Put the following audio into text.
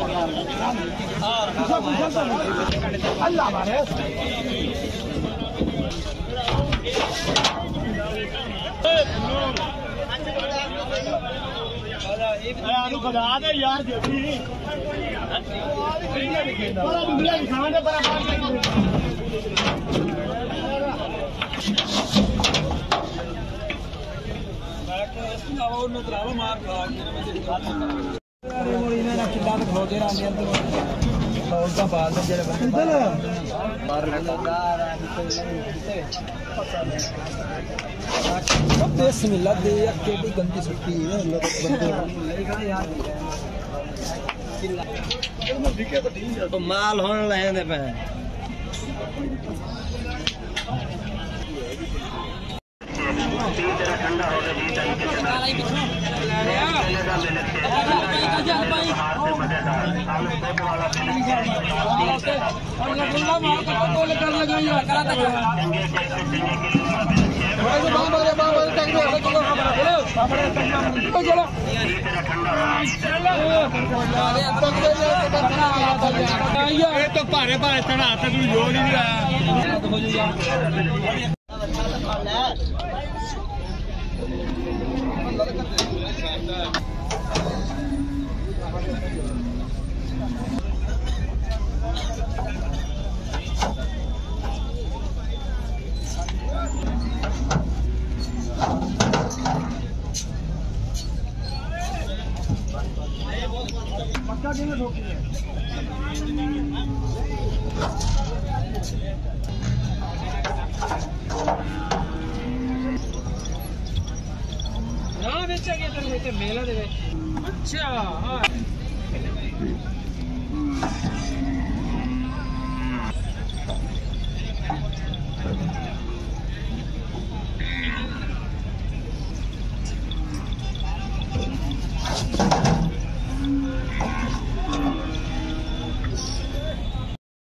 अल्लाह मारे आलू खड़ा दे यार देती बड़ा दुनिया दिखाना दे बड़ा गंदी सुट्टी तो माल होने लगे पे ठंडा हो तो भारे भारे चढ़ा तू जो नहीं आया मेला दे अच्छा